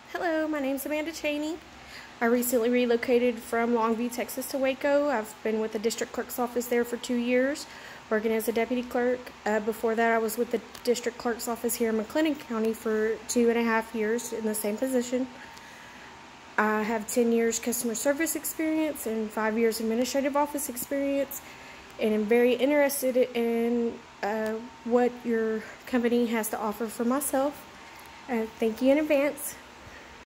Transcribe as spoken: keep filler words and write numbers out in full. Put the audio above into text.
Hello, my name's Amanda Cheney. I recently relocated from Longview, Texas to Waco. I've been with the district clerk's office there for two years, working as a deputy clerk. Uh, before that, I was with the district clerk's office here in McLennan County for two and a half years in the same position. I have ten years customer service experience and five years administrative office experience, and I'm very interested in uh, what your company has to offer for myself. Uh, thank you in advance.